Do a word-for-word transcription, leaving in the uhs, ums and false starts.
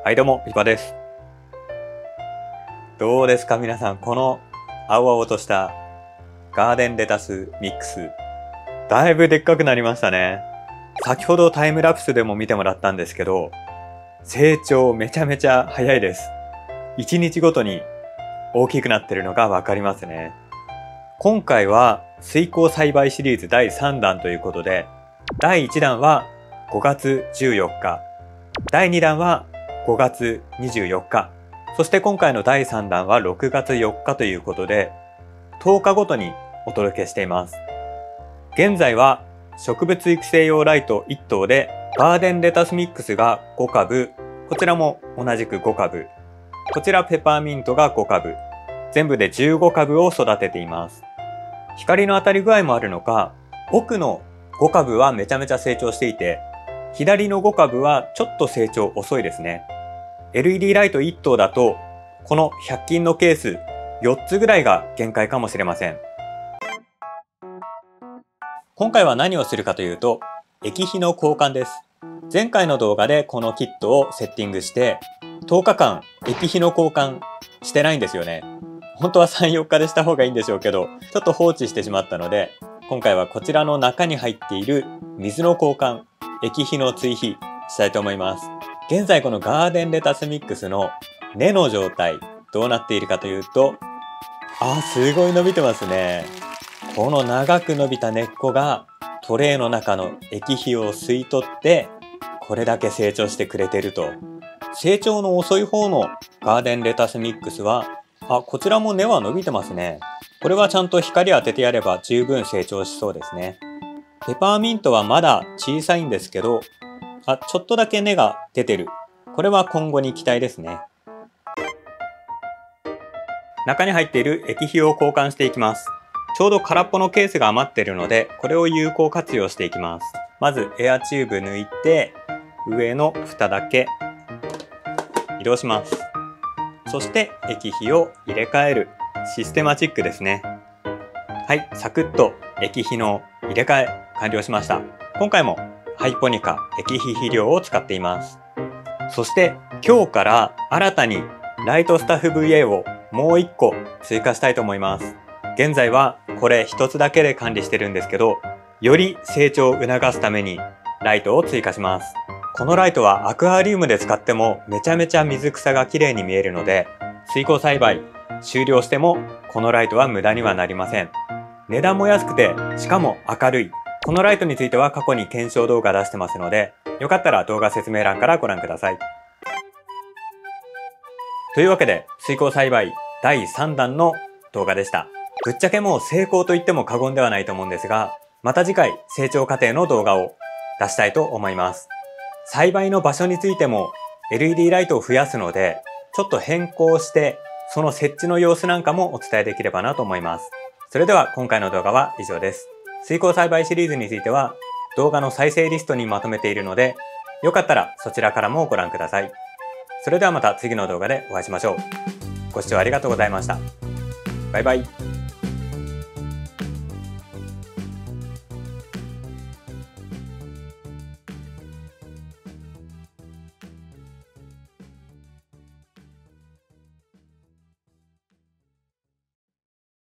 はいどうも、リパです。どうですか皆さん、この青々としたガーデンレタスミックス、だいぶでっかくなりましたね。先ほどタイムラプスでも見てもらったんですけど、成長めちゃめちゃ早いです。いちにちごとに大きくなってるのがわかりますね。今回は水耕栽培シリーズだいさんだんということで、だいいちだんはごがつじゅうよっか、だいにだんはごがつにじゅうよっか、そして今回のだいさんだんはろくがつよっかということで、とおかごとにお届けしています。現在は植物育成用ライトいっとうでガーデンレタスミックスがごかぶ、こちらも同じくごかぶ、こちらペパーミントがごかぶ、全部でじゅうごかぶを育てています。光の当たり具合もあるのか、奥のごかぶはめちゃめちゃ成長していて、左のごかぶはちょっと成長遅いですね。エルイーディー ライトいっとうだと、このひゃく均のケースよっつぐらいが限界かもしれません。今回は何をするかというと、液肥の交換です。前回の動画でこのキットをセッティングして、とおかかん液肥の交換してないんですよね。本当はさん、よっかでした方がいいんでしょうけど、ちょっと放置してしまったので、今回はこちらの中に入っている水の交換、液肥の追肥したいと思います。現在このガーデンレタスミックスの根の状態どうなっているかというと、あーすごい伸びてますね。この長く伸びた根っこがトレイの中の液肥を吸い取ってこれだけ成長してくれてると。成長の遅い方のガーデンレタスミックスは、あ、こちらも根は伸びてますね。これはちゃんと光当ててやれば十分成長しそうですね。ペパーミントはまだ小さいんですけど、あ、ちょっとだけ根が出てる。これは今後に期待ですね。中に入っている液肥を交換していきます。ちょうど空っぽのケースが余っているので、これを有効活用していきます。まずエアチューブ抜いて、上の蓋だけ移動します。そして液肥を入れ替える。システマチックですね。はい、サクッと液肥の入れ替え完了しました。今回もハイポニカ液肥肥料を使っています。そして今日から新たにライトスタッフ ブイエー をもういっこ追加したいと思います。現在はこれひとつだけで管理してるんですけど、より成長を促すためにライトを追加します。このライトはアクアリウムで使ってもめちゃめちゃ水草が綺麗に見えるので、水耕栽培終了してもこのライトは無駄にはなりません。値段も安くて、しかも明るい。このライトについては過去に検証動画出してますので、よかったら動画説明欄からご覧ください。というわけで、水耕栽培だいさんだんの動画でした。ぶっちゃけもう成功と言っても過言ではないと思うんですが、また次回成長過程の動画を出したいと思います。栽培の場所についても エルイーディー ライトを増やすので、ちょっと変更して、その設置の様子なんかもお伝えできればなと思います。それでは今回の動画は以上です。水耕栽培シリーズについては動画の再生リストにまとめているので、よかったらそちらからもご覧ください。それではまた次の動画でお会いしましょう。ご視聴ありがとうございました。バイバイ。